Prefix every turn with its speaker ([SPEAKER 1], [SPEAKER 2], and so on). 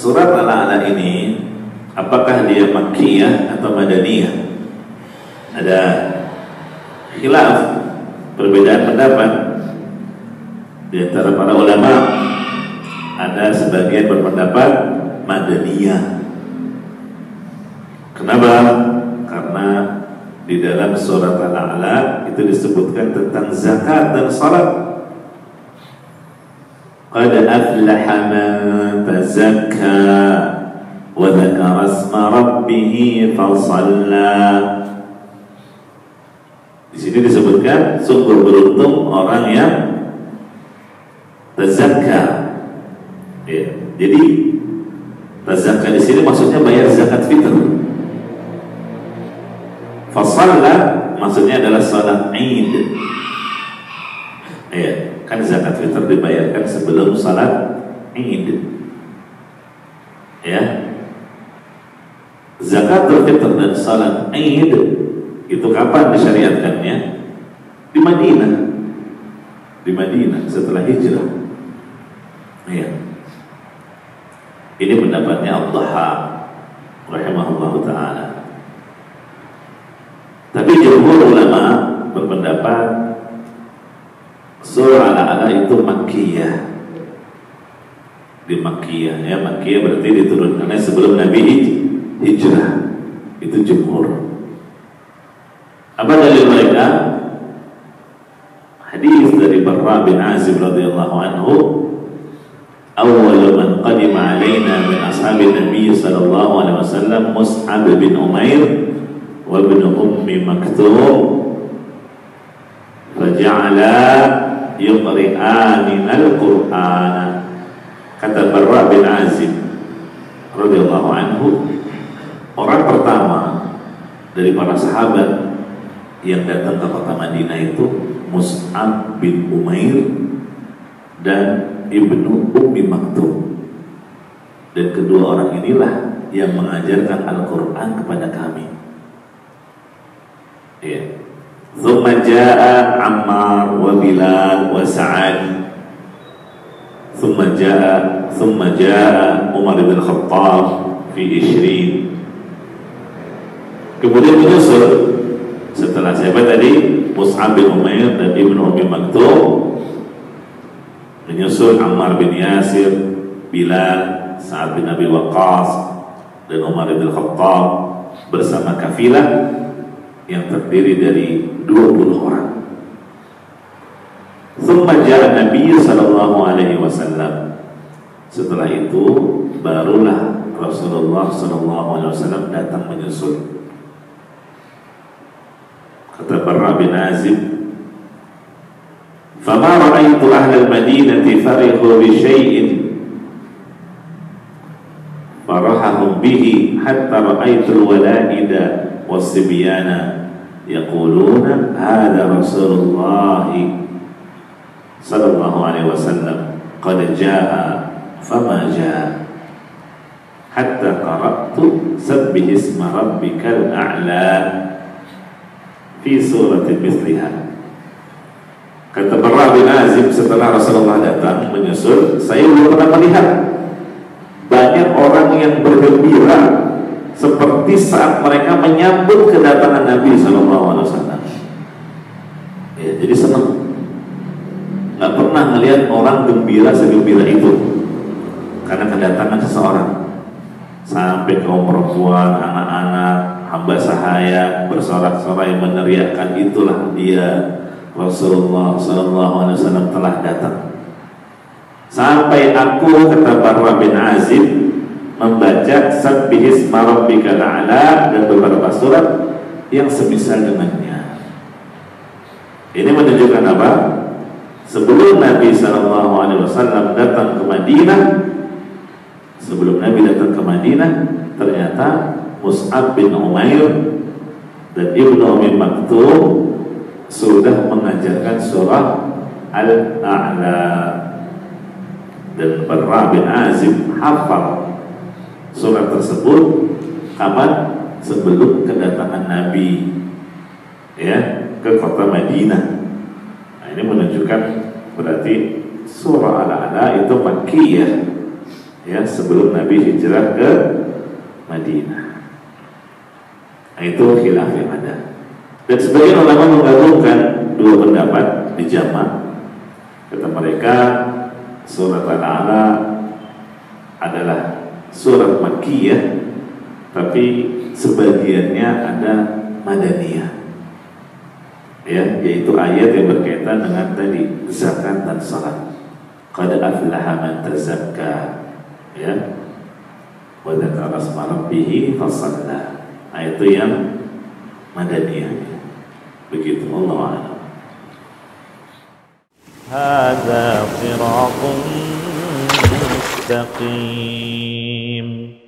[SPEAKER 1] surat Al-A'la ini apakah dia Makkiyah atau Madaniyah? Ada khilaf, perbedaan pendapat di antara para ulama. Ada sebagian berpendapat Madaniyah. Kenapa? Karena di dalam surat Al-A'la itu disebutkan tentang zakat dan salat. Qad aflaha man tazakka wa dzakara isma rabbih fa shalla. Di sini disebutkan sungguh beruntung orang yang tazakka. Ya, jadi tazakka di sini maksudnya bayar zakat fitr. Fa shalla maksudnya adalah salat Id. Ya, kan zakat fitr dibayarkan sebelum salat Id. Ya. Zakatul fitr dan salat Id itu kapan disyariatkannya? Di Madinah. Di Madinah setelah hijrah. Ya. Ini pendapatnya Abdullah rahimahullahu taala. Tapi jumhur ulama berpendapat surah Al-A'la itu Makkiyah. Di Makkiyah, ya, Makkiyah berarti diturunkannya sebelum Nabi hijrah. Itu jumhur. Apa dalil mereka? Hadis dari Barra bin Azib radhiyallahu anhu, awwal man qadima alaina min ashabi Nabi sallallahu alaihi wasallam Mus'ab bin Umair wa ibn Ummi Maktum faja'ala yuqri'ani al-Qur'ana. Kata Barra bin Azib radhiyallahu anhu, orang pertama dari para sahabat yang datang ke kota Madinah itu Mus'ab bin Umair dan Ibnu Ummi Maktum. Dan kedua orang inilah yang mengajarkan Al-Quran kepada kami. Ya. Thumma ja'a Ammar wa Bilal wa Sa'ad. Thumma ja'a Umar bin Khattab fi 20. Kemudian menyusul setelah siapa tadi? Mus'ab bin Umair dan Ibnu Ummi Maktum. Menyusul Ammar bin Yasir, Bilal, Sa'ad bin Abi Waqqas dan Umar bin Khattab bersama kafilah yang terdiri dari 20 orang. Tsumma ja'a Nabi sallallahu alaihi wasallam. Setelah itu barulah Rasulullah sallallahu alaihi wasallam datang menyusul. Kata Barra bin Azib, "Fama ra'aitu ahlal Madinati farihu bi syai'in farahahum bihi hatta ra'aitu al-wala'ida was-sibyana yaquluna hadha Rasulullah sallallahu alaihi wasallam qad jaa'a fama jaa'a hatta qara'tu sabbih isma rabbikal a'la fi suratin misliha." Kata Barra bin Azib, setelah Rasulullah datang menyusul, saya belum pernah melihat banyak orang yang bergembira seperti saat mereka menyambut kedatangan Nabi SAW. Ya, jadi senang. Gak pernah melihat orang gembira segembira itu karena kedatangan seseorang. Sampai kaum perempuan, anak-anak, hamba sahaya bersorak-sorai meneriakkan, itulah dia Rasulullah SAW telah datang. Sampai aku, kata Barra bin Azib, membaca Sabbih isma rabbikal a'la dan beberapa surat yang semisal dengannya. Ini menunjukkan apa? Sebelum Nabi SAW datang ke Madinah, ternyata Mus'ab bin Umair dan Ibnu Ummi Maktum sudah mengajarkan surah Al-A'la. Dan Barra bin Azib hafal surat tersebut kapan? Sebelum kedatangan Nabi, ya, ke kota Madinah. Nah, ini menunjukkan berarti surah Al-A'la itu Makkiyah. ya, sebelum Nabi hijrah ke Madinah. Nah, itu khilaf yang ada. Dan sebagian ulama menggabungkan dua pendapat di jamak. Kata mereka surat Al-A'la adalah surat Makkiyah, tapi sebagiannya ada Madaniyah, ya, yaitu ayat yang berkaitan dengan tadi zakat dan salat. Qad aflaha man tazakka, ya, wa dzakara asma rabbih fasalla. Ayat itu yang Madaniyah. Begitu, Allah a'lam.
[SPEAKER 2] هذا صراط مستقيم